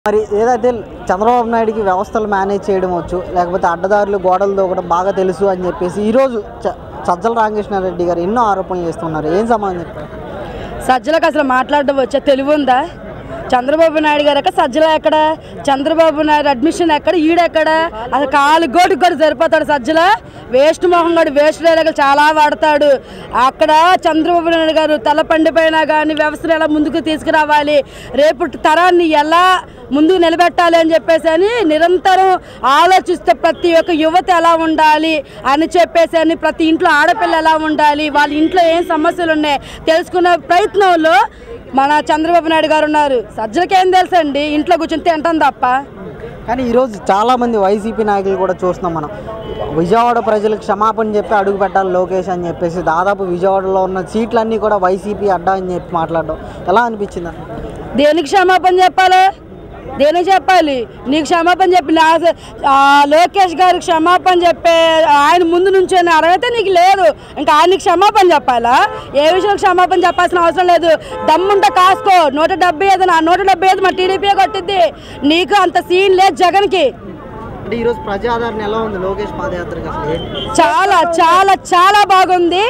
మరి ఏదైతే చంద్రబాబు నాయుడుకి వ్యవస్థలు మేనేజ్ చేయడం వచ్చు, లేకపోతే అడ్డదారులు గోడలతో కూడా బాగా తెలుసు అని చెప్పేసి ఈరోజు సజ్జల రామకృష్ణారెడ్డి గారు ఎన్నో ఆరోపణలు చేస్తున్నారు. ఏం సమాధానం చెప్తారు? సజ్జలకు అసలు మాట్లాడడం వచ్చా? తెలివి ఉందా? చంద్రబాబు నాయుడు గారు ఎక్కడ, సజ్జల ఎక్కడ, చంద్రబాబు నాయుడు అడ్మిషన్ ఎక్కడ, ఈడెక్కడ? అసలు కాలు గోటికి కూడా సరిపోతాడు సజ్జల. వేస్ట్ మొహం గారు, వేస్ట్ డైలాగులు చాలా వాడతాడు. అక్కడ చంద్రబాబు నాయుడు గారు తల పండిపోయినా కానీ వ్యవస్థను ఎలా ముందుకు తీసుకురావాలి, రేపు తరాన్ని ఎలా ముందుకు నిలబెట్టాలి అని చెప్పేసి అని నిరంతరం ఆలోచిస్తే ప్రతి ఒక్క యువత ఎలా ఉండాలి అని చెప్పేసి అని, ప్రతి ఇంట్లో ఆడపిల్ల ఎలా ఉండాలి, వాళ్ళ ఇంట్లో ఏం సమస్యలు ఉన్నాయి తెలుసుకునే ప్రయత్నంలో మన చంద్రబాబు నాయుడు గారు ఉన్నారు. సజ్జలకి ఏం తెలుసండి, ఇంట్లో కూర్చొని తింటాం తప్ప. కానీ ఈరోజు చాలామంది వైసీపీ నాయకులు కూడా చూస్తున్నాం మనం. విజయవాడ ప్రజలకు క్షమాపణ చెప్పి అడుగు పెట్టాలి లోకేష్ అని చెప్పేసి దాదాపు విజయవాడలో ఉన్న సీట్లన్నీ కూడా వైసీపీ అడ్డా అని చెప్పి మాట్లాడడం ఎలా అనిపించింది? దేనికి క్షమాపణ చెప్పాలి? దేనికి చెప్పాలి? నీకు క్షమాపణ చెప్పి లోకేష్ గారికి క్షమాపణ చెప్పే ఆయన ముందు నుంచి అర్హత నీకు లేదు. ఇంకా ఆయనకి క్షమాపణ చెప్పాలా? ఏ విషయం క్షమాపణ చెప్పాల్సిన అవసరం లేదు. దమ్ముంటే కాసుకో. 175 నా 175 మా టీడీపీ కొట్టిద్ది. నీకు అంత సీన్ లేదు జగన్కి. ఈరోజు ప్రజాదరణ ఎలా ఉంది లోకేష్ పాదయాత్రకి? చాలా చాలా చాలా బాగుంది.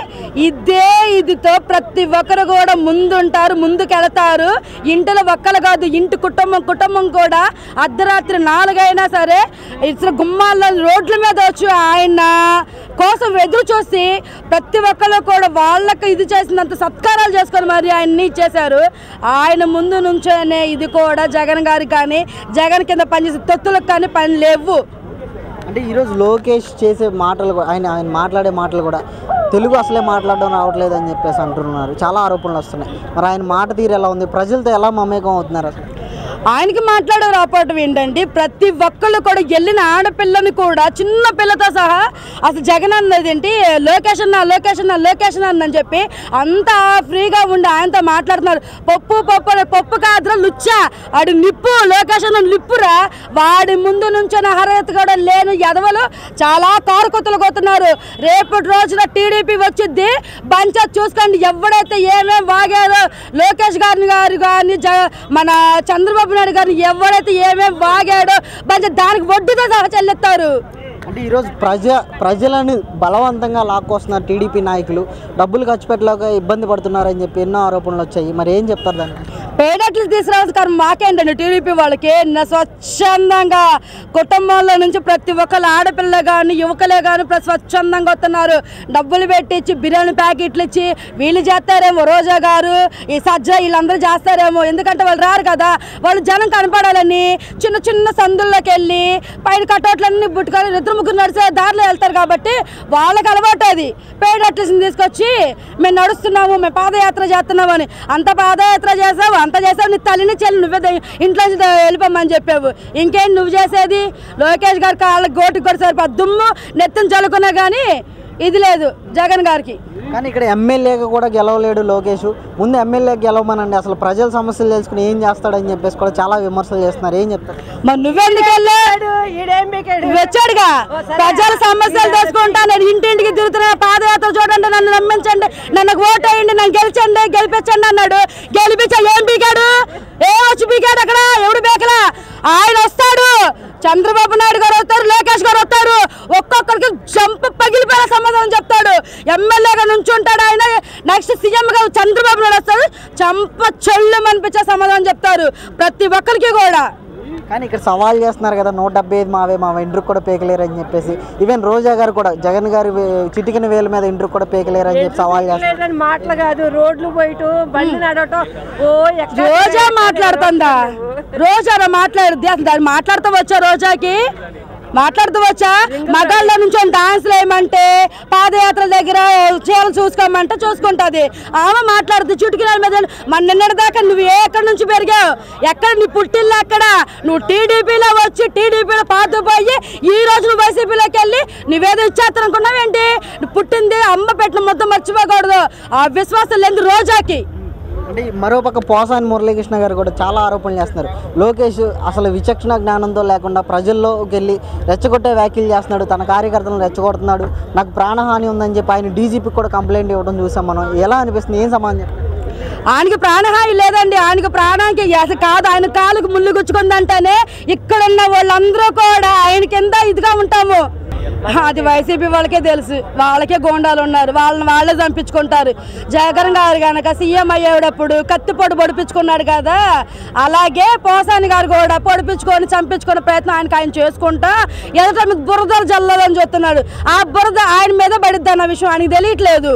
ఇదితో ప్రతి ఒక్కరు కూడా ముందుంటారు, ముందుకెళ్తారు. ఇంటిలో ఒక్కరు కాదు, ఇంటి కుటుంబం కూడా అర్ధరాత్రి 4 అయినా సరే ఇతర గుమ్మాల రోడ్ల మీద వచ్చి ఆయన కోసం ఎదురు చూసి ప్రతి ఒక్కరు కూడా వాళ్ళకి ఇది చేసినంత సత్కారాలు చేసుకొని మరి ఆయన్ని ఇచ్చేశారు. ఆయన ముందు నుంచోనే ఇది కూడా జగన్ గారికి కానీ, జగన్ కింద పనిచేసే తొత్తులకు కానీ పని లేవు. అంటే ఈరోజు లోకేష్ చేసే మాటలు, ఆయన మాట్లాడే మాటలు కూడా తెలుగు అసలే మాట్లాడడం రావట్లేదు అని చెప్పేసి అంటున్నారు. చాలా ఆరోపణలు వస్తున్నాయి. మరి ఆయన మాట తీరు ఎలా ఉంది? ప్రజలతో ఎలా మమేకం అవుతున్నారు? అసలు ఆయనకి మాట్లాడే రాపటం ఏంటంటే, ప్రతి ఒక్కళ్ళు కూడా వెళ్ళిన ఆడపిల్లని కూడా చిన్న పిల్లతో సహా అసలు జగన్ అన్నది ఏంటి, లొకేషన్ అని చెప్పి అంతా ఫ్రీగా ఉండి ఆయనతో మాట్లాడుతున్నారు. పప్పు కాదురా లుచ్చా, వాడి నిప్పు, లొకేషన్ నిప్పురా. వాడి ముందు నుంచిన అర్హత కూడా లేని ఎదవలు చాలా కారుకొత్తలు కొతున్నారు. రేపటి రోజున టీడీపీ వచ్చింది, బంచ్ చూసుకోండి. ఎవడైతే ఏమేమి వాగారో లోకేష్ గారు కానీ మన చంద్రబాబు నాయుడు గారిని ఎవరైతే ఏమేమి వాగాడో దానికి వడ్డీతో సహా చెల్లిస్తారు. అంటే ఈరోజు ప్రజలను బలవంతంగా లాక్కొస్తున్నారు టీడీపీ నాయకులు, డబ్బులు ఖర్చు పెట్టలేక ఇబ్బంది పడుతున్నారని చెప్పి ఎన్నో ఆరోపణలు వచ్చాయి. మరి ఏం చెప్తారు దానికి? పేదట్లు తీసుకురావాల్సిన కారణం మాకేంటండి, టీడీపీ వాళ్ళకి స్వచ్ఛందంగా కుటుంబంలో నుంచి ప్రతి ఒక్కరు ఆడపిల్ల కానీ యువకులే కానీ స్వచ్ఛందంగా వస్తున్నారు. డబ్బులు పెట్టించి బిర్యానీ ప్యాకెట్లు ఇచ్చి వీళ్ళు చేస్తారేమో, రోజా గారు ఈ సజ్జ వీళ్ళందరూ చేస్తారేమో. ఎందుకంటే వాళ్ళు రారు కదా, వాళ్ళు జనం కనపడాలని చిన్న చిన్న సందుల్లోకి వెళ్ళి పైన కట్టోట్లన్నీ బుట్టుకొని 2-3 నడిచే దారిలో వెళ్తారు కాబట్టి వాళ్ళకి అలవాటు అది. పెయిడ్ ఆర్టిస్ట్ని తీసుకొచ్చి మేము నడుస్తున్నాము, మేము పాదయాత్ర చేస్తున్నాము అని. అంత పాదయాత్ర చేసావు, అంత చేసావు, నీ తల్లిని చెల్లి నువ్వే ఇంట్లో వెళ్ళిపోమని చెప్పావు. ఇంకేంటి నువ్వు చేసేది? లోకేష్ గారి కాళ్ళకి గోటికి కూడా సరిపోదు. దుమ్ము నెత్తిని చల్లుకున్నా కానీ ఇది లేదు జగన్ గారికి. కానీ ఇక్కడ ఎమ్మెల్యేగా కూడా గెలవలేడు లోకేష్. ముందు ఎమ్మెల్యే గెలవమనండి, అసలు ప్రజల సమస్యలు తెలుసుకుని ఏం చేస్తాడని చెప్పేసి కూడా చాలా విమర్శలు చేస్తున్నారు. ఏం చెప్తారు? మరి నువ్వెందుకు వచ్చాడుగా ప్రజల సమస్యలు తెలుసుకుంటా, నేను ఇంటింటికి తిరుగుతున్నా, పాదయాత్ర చూడండి, నన్ను నమ్మించండి, నన్ను ఓటేయండి, నన్ను గెలిపించండి అన్నాడు. గెలిపించా ఏం పీకాడు? వచ్చి పీకాడు అక్కడ? ఎవడు బేకలా? ఆయన వస్తాడు, చంద్రబాబు నాయుడు గారు వస్తారు, లోకేష్ గారు వస్తారు, ఒక్కొక్కరికి జంప పగిలిపోయే సమాధానం చెప్తాడు. ఎమ్మెల్యేగా నుంచి ఉంటాడు ఆయన, నెక్స్ట్ సీఎం గా చంద్రబాబు నాయుడు వస్తారు, చంప చెల్లు అనిపించే సమాధానం చెప్తారు ప్రతి ఒక్కరికి కూడా. కానీ ఇక్కడ సవాల్ చేస్తున్నారు కదా, 175 మా ఇంట్రుకు కూడా పేకలేరు అని చెప్పేసి. ఈవెన్ రోజా గారు కూడా జగన్ గారి చిటికిన వేల మీద ఇంట్రుకు కూడా పేకలేరు అని చెప్పి సవాల్ చేస్తారు. మాటలు కాదు, రోడ్లు పోయిటు బండి నడవటం. రోజా మాట్లాడుతుందా? రోజా మాట్లాడుద్ది అసలు? దాన్ని మాట్లాడుతూ వచ్చా? రోజాకి మాట్లాడుతూ వచ్చా? మగాళ్ళ నుంచి డాన్స్లు వేయమంటే, పాదయాత్ర దగ్గర చీరలు చూసుకోమంటే చూసుకుంటుంది. ఆమె మాట్లాడుతుంది చుట్టుకునే మీద. మన నిన్నటి దాకా నువ్వు ఎక్కడి నుంచి పెరిగావు? ఎక్కడ నీ పుట్టిల్లు ఎక్కడ? నువ్వు టీడీపీలో వచ్చి టీడీపీలో పాతుపోయి ఈ రోజు నువ్వు వైసీపీలోకి వెళ్ళి నువ్వేదో ఇచ్చేస్తానుకున్నావేంటి? నువ్వు పుట్టింది అమ్మ పెట్టిన మొత్తం మర్చిపోకూడదు. ఆ విశ్వాసం లేదు రోజాకి. అంటే మరోపక్క పోసాని మురళీకృష్ణ గారు కూడా చాలా ఆరోపణలు చేస్తున్నారు. లోకేష్ అసలు విచక్షణ జ్ఞానంతో లేకుండా ప్రజల్లోకి వెళ్ళి రెచ్చగొట్టే వ్యాఖ్యలు చేస్తున్నాడు, తన కార్యకర్తలను రెచ్చగొడుతున్నాడు, నాకు ప్రాణహాని ఉందని చెప్పి ఆయన డీజీపీకి కూడా కంప్లైంట్ ఇవ్వడం చూసాం మనం. ఎలా అనిపిస్తుంది? ఏం సమాధానం? ఆయనకి ప్రాణహాని లేదండి. ఆయనకి ప్రాణానికి అసలు కాదు. ఆయన కాలుకు ముళ్ళు గుచ్చుకుందంటేనే ఇక్కడున్న వాళ్ళందరూ కూడా ఆయన కింద ఇదిగా ఉంటాము. అది వైసీపీ వాళ్ళకే తెలుసు. వాళ్ళకే గోండాలు ఉన్నారు. వాళ్ళే చంపించుకుంటారు. జగన్ గారు కనుక సీఎం అయ్యేటప్పుడు కత్తిపొడి పొడిపించుకున్నాడు కదా, అలాగే పోసాని గారు కూడా పొడిపించుకొని చంపించుకునే ప్రయత్నం ఆయన చేసుకుంటా ఎదుట మీకు బురదలు జల్లాలని చూస్తున్నాడు. ఆ బురద ఆయన మీద పడిద్ది అన్న విషయం ఆయనకి తెలియట్లేదు.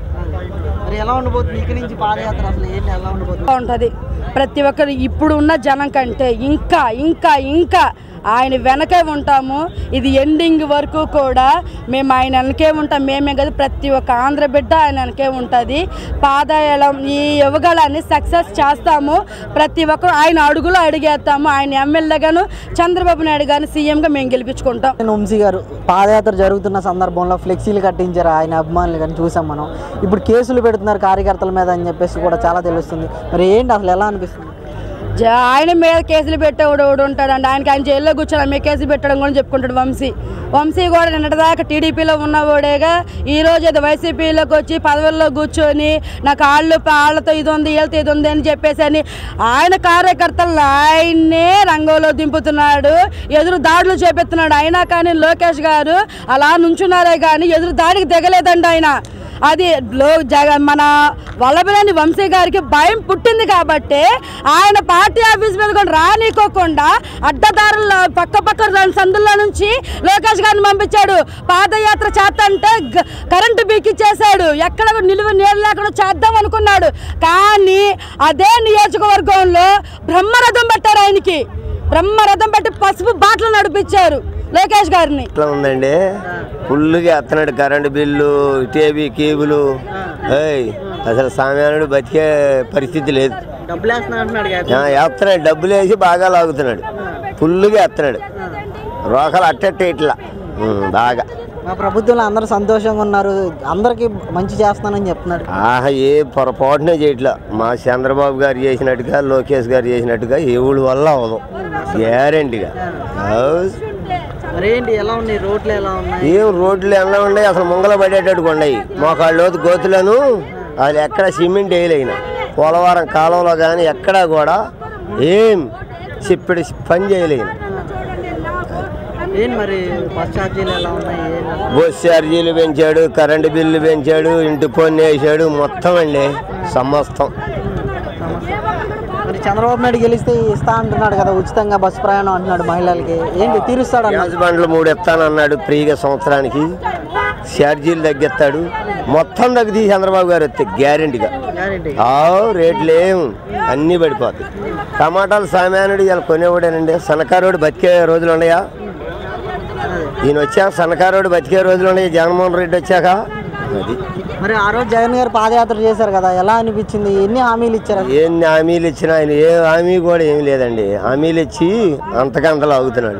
ఉంటుంది ప్రతి ఒక్కరు ఇప్పుడు ఉన్న జనం కంటే ఇంకా ఇంకా ఇంకా ఆయన వెనకే ఉంటాము. ఇది ఎండింగ్ వరకు కూడా మేము ఆయన వెనకే ఉంటాం. మేమే కదా ప్రతి ఒక్క ఆంధ్ర బిడ్డ ఆయన వెనకే ఉంటుంది. పాదయాళం ఈ యువగళాన్ని సక్సెస్ చేస్తాము. ప్రతి ఒక్కరు ఆయన అడుగులో అడిగేస్తాము. ఆయన ఎమ్మెల్యేగాను చంద్రబాబు నాయుడు గారిని సీఎంగా మేము గెలిపించుకుంటాం. వంశీ గారు పాదయాత్ర జరుగుతున్న సందర్భంలో ఫ్లెక్సీలు కట్టించారు ఆయన అభిమానులు కానీ చూసాం మనం. ఇప్పుడు కేసులు పెడుతున్నారు కార్యకర్తల మీద అని చెప్పేసి కూడా చాలా తెలుస్తుంది. మరి ఏంటి అసలు ఎలా అనిపిస్తుంది? ఆయన మీద కేసులు పెట్టేవాడు ఉంటాడండి. ఆయన జైల్లో కూర్చొని ఆమె కేసులు పెట్టడం కూడా చెప్పుకుంటాడు వంశీ కూడా నిన్నటిదాకా టీడీపీలో ఉన్నవాడేగా ఈరోజు అది వైసీపీలోకి వచ్చి పదవుల్లో కూర్చొని నాకు వాళ్ళతో ఇది ఉంది వీళ్ళతో ఇది ఉంది అని చెప్పేసి అని ఆయన కార్యకర్తలు ఆయన్నే రంగంలో దింపుతున్నాడు. ఎదురు దాడులు చేపెడుతున్నాడు. అయినా కానీ లోకేష్ గారు అలా నుంచున్నారే కానీ ఎదురు దాడికి దిగలేదండి ఆయన. అది మన వల్లభనేని వంశీ గారికి భయం పుట్టింది కాబట్టి ఆయన పార్టీ ఆఫీస్ మీద కూడా రానికోకుండా అడ్డదారుల పక్క సందుల్లో నుంచి లోకేష్ గారిని పంపించాడు. పాదయాత్ర చేస్తంటే కరెంటు బీకిచ్చేశాడు. ఎక్కడ నిలువ నీళ్ళు లేకుండా చేద్దాం అనుకున్నాడు. కానీ అదే నియోజకవర్గంలో బ్రహ్మరథం పెట్టారు. ఆయనకి బ్రహ్మరథం పెట్టి పసుపు బాటలు నడిపించారు లోకేష్ గారిని. ఇట్లా ఉందండి, ఫుల్గా ఎత్తనాడు కరెంటు బిల్లు, టీవీ కేబుల్. అసలు సామాన్యుడు బతికే పరిస్థితి లేదు. వేస్తున్నాడు, డబ్బులు వేసి బాగా లాగుతున్నాడు. ఫుల్గా ఎత్తనాడు. రోకలు అట్టట్టే ఇట్లా బాగా. మా ప్రభుత్వంలో అందరూ సంతోషంగా ఉన్నారు, అందరికి మంచి చేస్తానని చెప్తున్నారు. ఏ పొరపాటునే చేయట్లా. మా చంద్రబాబు గారు చేసినట్టుగా లోకేష్ గారు చేసినట్టుగా ఎవరి వల్ల అవదు గ్యారెంటీగా. ఏం రోడ్లు ఎలా ఉన్నాయి, అసలు ముంగల పడేటట్టుగా ఉన్నాయి. మోకాళ్ళ గోతులను అది ఎక్కడ సిమెంట్ వేయలేనా. పోలవరం కాలంలో కానీ ఎక్కడా కూడా ఏం చెప్పడి పని చేయలేను. బస్ ఛార్జీలు పెంచాడు, కరెంటు బిల్లు పెంచాడు, ఇంటి పన్ను వేసాడు, మొత్తం అండి సమస్తం. చంద్రబాబు నాయుడు గెలిస్తే ఇస్తా అంటున్నాడు కదా ఉచితంగా బస్సు ప్రయాణం అంటున్నాడు మహిళలకి. ఏంటి తీరుస్తాడు? గ్యాస్ బండ్లు 3 ఇస్తానన్నాడు ఫ్రీగా సంవత్సరానికి. ఛార్జీలు తగ్గిస్తాడు, మొత్తం తగ్గితే చంద్రబాబు గారు వస్తే గ్యారెంటీగా. రేట్లు ఏం అన్నీ పడిపోతాయి. టమాటాలు సామాన్యుడు ఇలా కొనేవాడేనండి. సన్నకారోడు బతికే రోజులు ఉన్నాయా? ఈయన వచ్చాక సన్నకారోడు బతికే రోజులు ఉన్నాయి. జగన్మోహన్ రెడ్డి వచ్చాక అది. మరి ఆ రోజు జగన్ గారు పాదయాత్ర చేశారు కదా, ఎలా అనిపించింది? ఎన్ని హామీలు ఇచ్చారు? ఎన్ని హామీలు ఇచ్చినా ఆయన ఏ హామీ కూడా ఏమి లేదండి. హామీలు ఇచ్చి అంతకంతలో ఆగుతున్నాడు.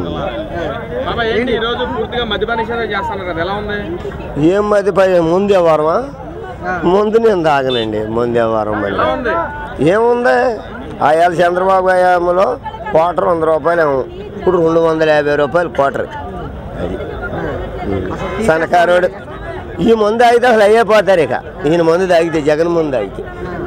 ఏం మద్యపానం? ముందే వారమా? ముందు నేను తాగనండి. ముందే వారం మళ్ళీ ఏముంది? ఆయాల చంద్రబాబు హయాంలో క్వార్టర్ 100 రూపాయలు, ఇప్పుడు 250 రూపాయలు క్వార్టర్. అది సన్నకారోడు ఈ ముందు తాగితే అసలు అయ్యేపోతారు. ఇక ఈయన ముందు తాగితే, జగన్ ముందు తాగితే